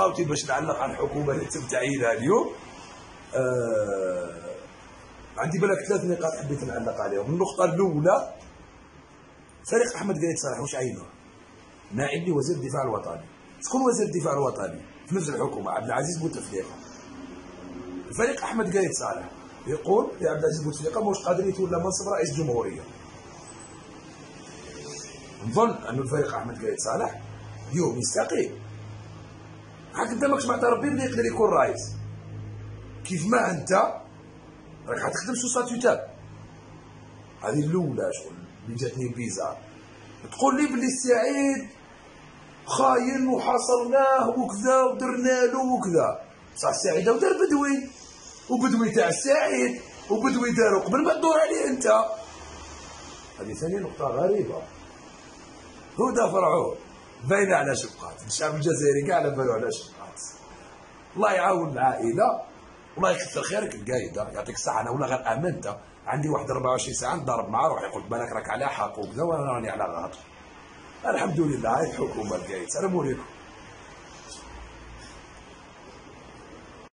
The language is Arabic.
عاوتاني باش نعلق على الحكومه اللي تم تعيينها اليوم. عندي بالك 3 نقاط حبيت نعلق عليهم. النقطه الاولى، فريق احمد قايد صالح واش عينوه؟ نائب لوزير الدفاع الوطني. شكون وزير الدفاع الوطني في نفس الحكومه؟ عبد العزيز بوتفليقه. فريق احمد قايد صالح يقول يا عبد العزيز بوتفليقه ماهوش قادر يتولى منصب رئيس جمهوريه. نظن أن الفريق احمد قايد صالح اليوم يستقيل. هاك انت ماكش معطي ربي بلي يقدر يكون رئيس. كيف ما انت راك حتخدم سو ستاتوتار. هذه الاولى شغل اللي جاتني بيزار. تقول لي بلي السعيد خاين وحاصرناه وكذا ودرنا له وكذا. بصح السعيد دار بدوي، وبدوي تاع السعيد، وبدوي دارو قبل ما تدور عليه انت. هذه ثاني نقطة غريبة. هدى فرعون باينة على شقات، الشعب الجزائري كاع على بالو على شقات. الله يعاون العائلة، والله يكثر خيرك القايدة، يعطيك الصحة. أنا ولا غير أمانته عندي واحد 24 ساعة نضارب معاه روحي، قلت بالك راك على حق وكذا وأنا راني على غلط. الحمد لله هاي الحكومة القايد. السلام عليكم.